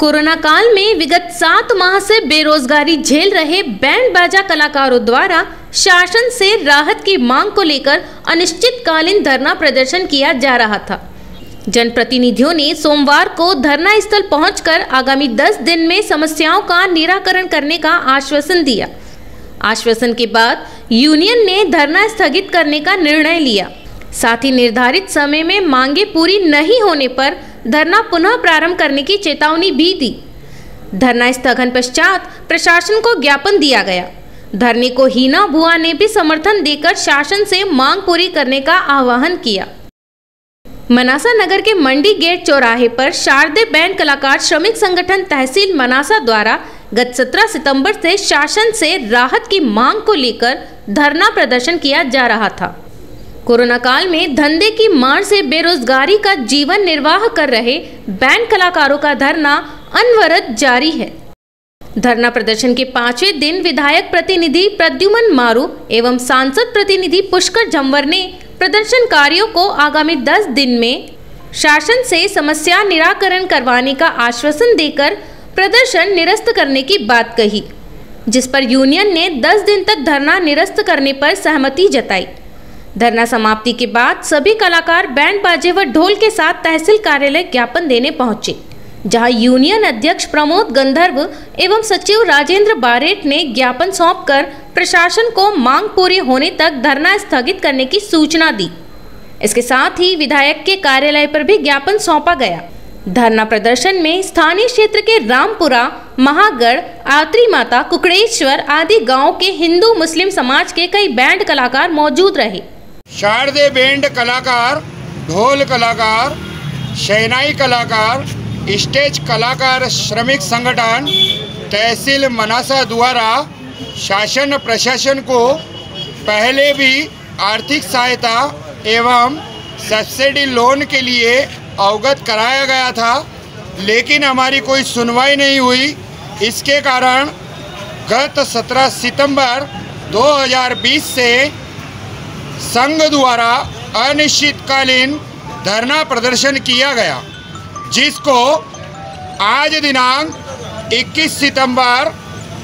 Corona काल में विगत 7 माह से बेरोजगारी झेल रहे बैंड बाजा कलाकारों द्वारा शासन से राहत की मांग को लेकर अनिश्चितकालीन धरना प्रदर्शन किया जा रहा था। जनप्रतिनिधियों ने सोमवार को धरना स्थल पहुंचकर आगामी 10 दिन में समस्याओं का निराकरण करने का आश्वासन दिया। आश्वासन के बाद यूनियन ने धरना स्थगित करने का निर्णय लिया। साथ ही निर्धारित समय में मांगे पूरी नहीं होने पर धरना पुनः प्रारंभ करने की चेतावनी भी दी। धरना स्थगन पश्चात प्रशासन को ज्ञापन दिया गया। धरने को हीना बुआ ने भी समर्थन देकर शासन से मांग पूरी करने का आह्वान किया। मनासा नगर के मंडी गेट चौराहे पर शारदे बैंड कलाकार श्रमिक संगठन तहसील मनासा द्वारा गत 17 सितंबर से शासन से राहत की मांग को लेकर धरना प्रदर्शन किया जा रहा था। कोरोना काल में धंधे की मार से बेरोजगारी का जीवन निर्वाह कर रहे बैंड कलाकारों का धरना अनवरत जारी है। धरना प्रदर्शन के 5वें दिन विधायक प्रतिनिधि प्रद्युमन मारू एवं सांसद प्रतिनिधि पुष्कर झंवर ने प्रदर्शनकारियों को आगामी 10 दिन में शासन से समस्या निराकरण करवाने का आश्वासन देकर प्रदर्शन निरस्त करने की बात कही, जिस पर यूनियन ने 10 दिन तक धरना निरस्त करने पर सहमति जताई। धरना समाप्ति के बाद सभी कलाकार बैंड बाजे व ढोल के साथ तहसील कार्यालय ज्ञापन देने पहुंचे, जहां यूनियन अध्यक्ष प्रमोद गंधर्व एवं सचिव राजेंद्र बारेट ने ज्ञापन सौंपकर प्रशासन को मांग पूरी होने तक धरना स्थगित करने की सूचना दी। इसके साथ ही विधायक के कार्यालय पर भी ज्ञापन सौंपा गया। धरना प्रदर्शन में स्थानीय क्षेत्र के रामपुरा, महागढ़, आत्री माता, कुकड़ेश्वर आदि गांव के हिंदू मुस्लिम समाज के कई बैंड कलाकार मौजूद रहे। शारदे बैंड कलाकार, ढोल कलाकार, शहनाई कलाकार, स्टेज कलाकार श्रमिक संगठन तहसील मनासा द्वारा शासन प्रशासन को पहले भी आर्थिक सहायता एवं सब्सिडी लोन के लिए अवगत कराया गया था, लेकिन हमारी कोई सुनवाई नहीं हुई। इसके कारण गत 17 सितंबर 2020 से संघ द्वारा अनिश्चितकालीन धरना प्रदर्शन किया गया, जिसको आज दिनांक 21 सितंबर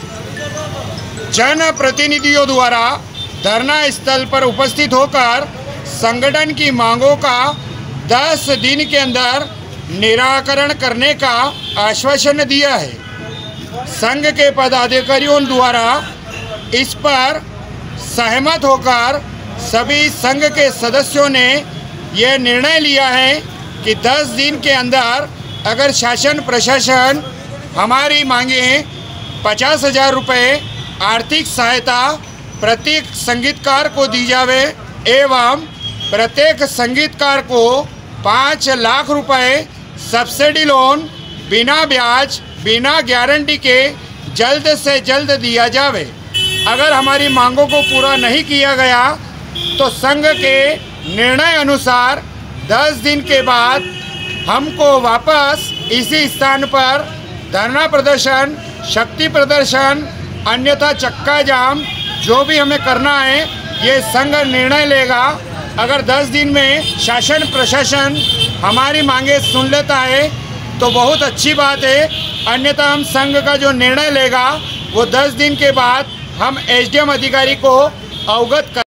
जनप्रतिनिधियों द्वारा धरना स्थल पर उपस्थित होकर संगठन की मांगों का 10 दिन के अंदर निराकरण करने का आश्वासन दिया है। संघ के पदाधिकारियों द्वारा इस पर सहमत होकर सभी संघ के सदस्यों ने यह निर्णय लिया है कि 10 दिन के अंदर अगर शासन प्रशासन हमारी मांगे 50,000 रुपये आर्थिक सहायता प्रत्येक संगीतकार को दी जावे एवं प्रत्येक संगीतकार को 5 लाख रुपए सब्सिडी लोन बिना ब्याज बिना गारंटी के जल्द से जल्द दिया जावे। अगर हमारी मांगों को पूरा नहीं किया गया तो संघ के निर्णय अनुसार 10 दिन के बाद हमको वापस इसी स्थान पर धरना प्रदर्शन, शक्ति प्रदर्शन, अन्यथा चक्का जाम जो भी हमें करना है ये संघ निर्णय लेगा। अगर 10 दिन में शासन प्रशासन हमारी मांगे सुन लेता है तो बहुत अच्छी बात है, अन्यथा हम संघ का जो निर्णय लेगा वो 10 दिन के बाद हम एसडीएम अधिकारी को अवगत कर